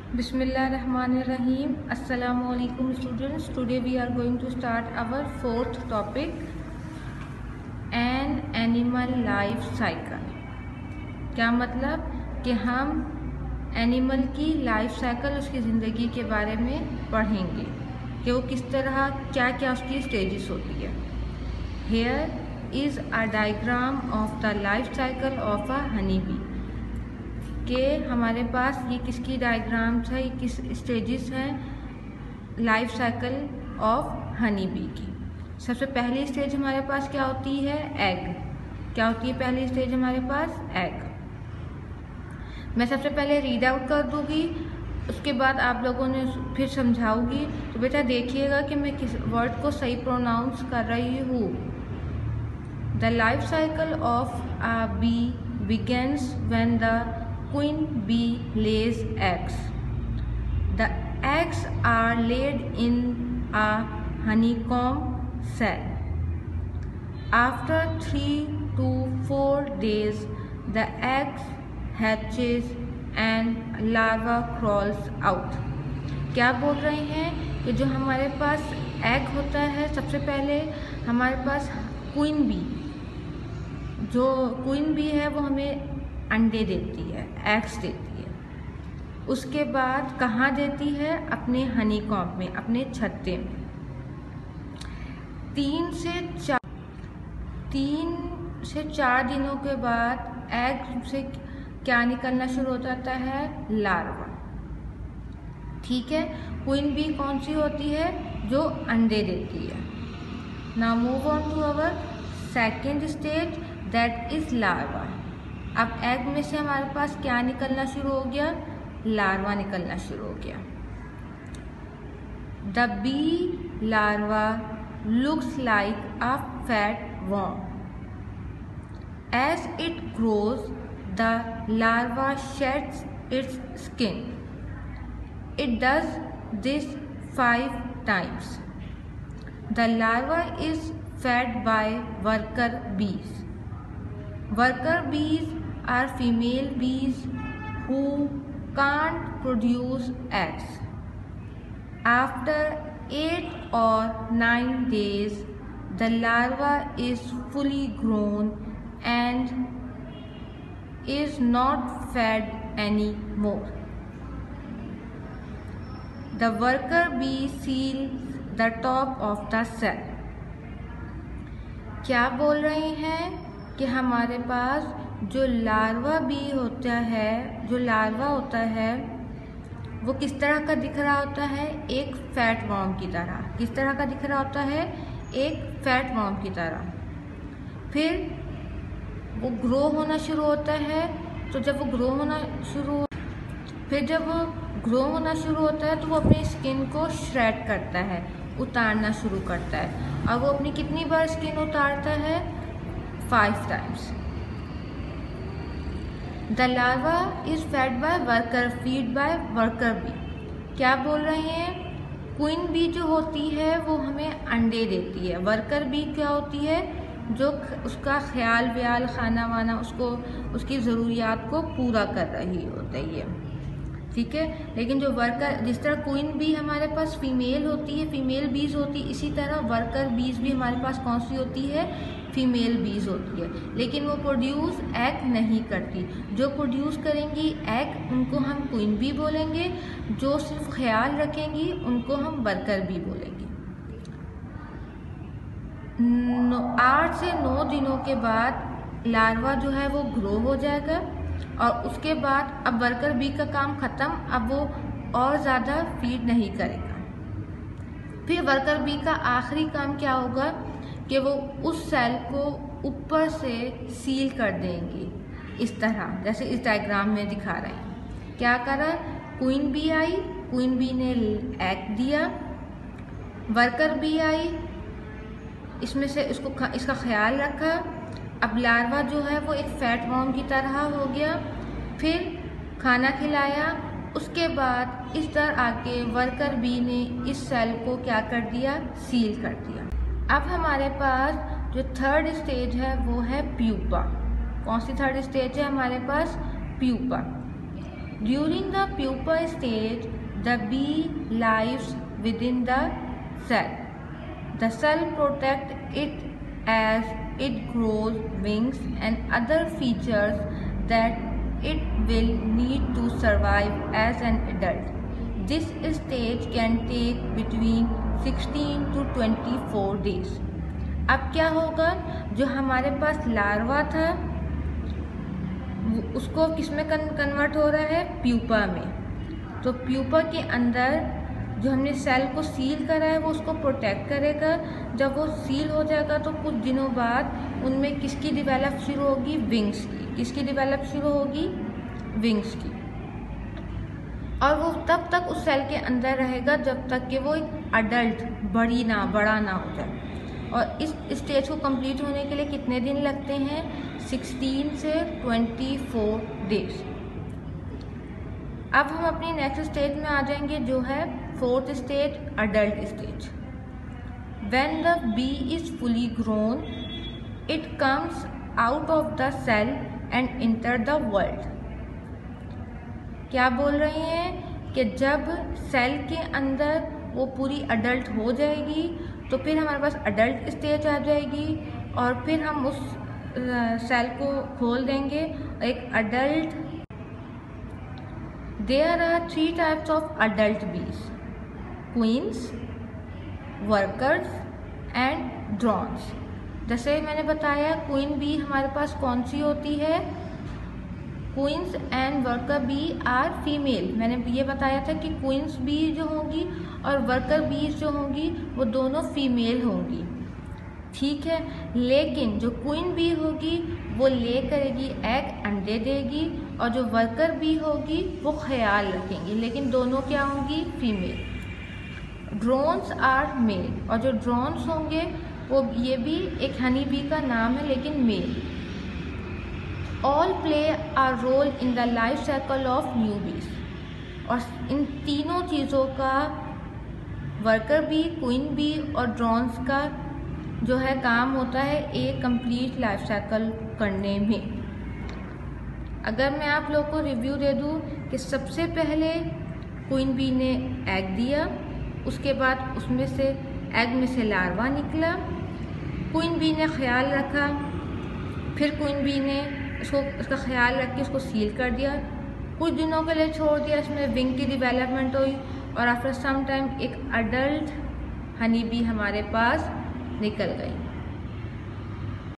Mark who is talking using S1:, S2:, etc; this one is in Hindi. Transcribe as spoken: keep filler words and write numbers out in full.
S1: Bismillahirrahmanirrahim. Assalamu alaikum students. Today we are going to start our fourth topic, an animal life cycle. क्या मतलब कि हम एनिमल की लाइफ साइकिल, उसकी ज़िंदगी के बारे में पढ़ेंगे कि वो किस तरह, क्या क्या उसकी स्टेजेस होती है. Here is a diagram of the life cycle of a honeybee. कि हमारे पास ये किसकी डायग्राम्स है, ये किस स्टेजेस हैं life cycle of honey bee की. सबसे पहली स्टेज हमारे पास क्या होती है, एग. क्या होती है पहली स्टेज हमारे पास, एग. मैं सबसे पहले रीड आउट कर दूंगी, उसके बाद आप लोगों ने फिर समझाऊंगी. तो बेटा देखिएगा कि मैं किस वर्ड को सही प्रोनाउंस कर रही हूँ. The life cycle of a bee begins when the queen bee lays eggs. The eggs are laid in a honeycomb cell. After three to four days, the eggs hatches and larva crawls out. क्या बोल रहे हैं कि जो हमारे पास एग होता है, सबसे पहले हमारे पास क्वीन बी, जो क्वीन बी है वो हमें अंडे देती है, एग्स देती है. उसके बाद कहाँ देती है, अपने हनी कॉम्ब में, अपने छत्ते में. तीन से चार तीन से चार दिनों के बाद एग से क्या निकलना शुरू हो जाता है, लार्वा. ठीक है. क्वीन बी कौन सी होती है, जो अंडे देती है. Now move on to our second stage, that is larva. अब एग में से हमारे पास क्या निकलना शुरू हो गया, लार्वा निकलना शुरू हो गया. The bee larva looks like a fat worm. As it grows, the larva sheds its skin. It does this five times. The larva is fed by worker bees. Worker bees are female bees who can't produce eggs. After eight or nine days, the larva is fully grown and is not fed anymore. The worker bee seals the top of the cell. क्या बोल रहे हैं कि हमारे पास जो लार्वा बी होता है, जो लार्वा होता है वो किस तरह का दिख रहा होता है, एक फैट वॉर्म की तरह. किस तरह का दिख रहा होता है, एक फैट वॉर्म की तरह. फिर वो ग्रो होना शुरू होता है. तो जब वो ग्रो होना शुरू फिर जब वो ग्रो होना शुरू होता है तो वो अपनी स्किन को श्रेड करता है, उतारना शुरू करता है. और वो अपनी कितनी बार स्किन उतारता है, five times. The larva is fed by worker, feed by worker bee. क्या बोल रहे हैं, क्वीन बी जो होती है वो हमें अंडे देती है. वर्कर बी क्या होती है, जो उसका ख्याल व्याल, खाना वाना, उसको उसकी ज़रूरियात को पूरा कर रही होती है. ठीक है. लेकिन जो वर्कर, जिस तरह क्वीन बी हमारे पास फीमेल होती है, फीमेल बीज होती है, इसी तरह वर्कर बीज भी हमारे पास कौन सी होती है, फीमेल बीज होती है. लेकिन वो प्रोड्यूस एग नहीं करती. जो प्रोड्यूस करेंगी एग, उनको हम क्वीन बी बोलेंगे. जो सिर्फ ख्याल रखेंगी उनको हम वर्कर बी बोलेंगे. आठ से नौ दिनों के बाद लार्वा जो है वो ग्रो हो जाएगा और उसके बाद अब वर्कर बी का काम ख़त्म. अब वो और ज़्यादा फीड नहीं करेगा. फिर वर्कर बी का आखिरी काम क्या होगा कि वो उस सेल को ऊपर से सील कर देंगी, इस तरह जैसे इस डायग्राम में दिखा रहे हैं. क्या करा, क्वीन बी आई, क्वीन बी ने एग दिया. वर्कर बी आई, इसमें से इसको इसका ख्याल रखा. अब लार्वा जो है वो एक फैट वॉर्म की तरह हो गया. फिर खाना खिलाया. उसके बाद इस तरह आके वर्कर बी ने इस सेल को क्या कर दिया, सील कर दिया. अब हमारे पास जो थर्ड स्टेज है वो है प्यूपा. कौन सी थर्ड स्टेज है हमारे पास, pupa. During the pupa stage, the bee lives within the cell. The cell protects it as it grows wings and other features that it will need to survive as an adult. This stage can take between sixteen to twenty-four days. अब क्या होगा, जो हमारे पास लार्वा था उसको किस में कन्वर्ट हो रहा है, प्यूपा में। तो प्यूपा के अंदर जो हमने सेल को सील करा है वो उसको प्रोटेक्ट करेगा। जब वो सील हो जाएगा तो कुछ दिनों बाद उनमें किसकी डिवेलप शुरू होगी, विंग्स की। किसकी डिवेलप शुरू होगी, विंग्स की। और वो तब तक उस सेल के अंदर रहेगा जब तक कि वो एक अडल्ट बड़ी ना बड़ा ना हो जाए। और इस स्टेज को कंप्लीट होने के लिए कितने दिन लगते हैं, सोलह से चौबीस डेज। अब हम अपनी नेक्स्ट स्टेज में आ जाएंगे जो है fourth stage, adult stage. When the bee is fully grown it comes out of the cell and enter the world. क्या बोल रहे हैं कि जब सेल के अंदर वो पूरी अडल्ट हो जाएगी तो फिर हमारे पास अडल्ट स्टेज आ जाएगी और फिर हम उस सेल को खोल देंगे। एक adult, there are three types of adult bees, queens, workers and drones. जैसे मैंने बताया क्वीन बी हमारे पास कौन सी होती है, queens and worker bee are female. मैंने ये बताया था कि क्वींस बी जो होंगी और वर्कर बीज जो होंगी वो दोनों फीमेल होंगी, ठीक है। लेकिन जो क्वीन बी होगी वो ले करेगी, एग अंडे देगी, और जो वर्कर बी होगी वो ख्याल रखेंगी, लेकिन दोनों क्या होंगी, फीमेल। ड्रोन्स आर मेल, और जो ड्रोन्स होंगे वो ये भी एक हनी बी का नाम है लेकिन male. All play are role in the life cycle of new bees. और इन तीनों चीज़ों का, वर्कर बी, क्वीन बी और ड्रोन्स का जो है काम होता है एक कंप्लीट लाइफ साइकिल करने में। अगर मैं आप लोग को रिव्यू दे दूँ कि सबसे पहले क्वीन बी ने एग दिया, उसके बाद उसमें से एग में से लार्वा निकला, क्वीन बी ने ख्याल रखा, फिर क्वीन बी ने उसको उसका ख्याल रख के उसको सील कर दिया, कुछ दिनों के लिए छोड़ दिया, इसमें विंग की डेवलपमेंट हुई और आफ्टर सम टाइम एक अडल्ट हनी बी हमारे पास निकल गई।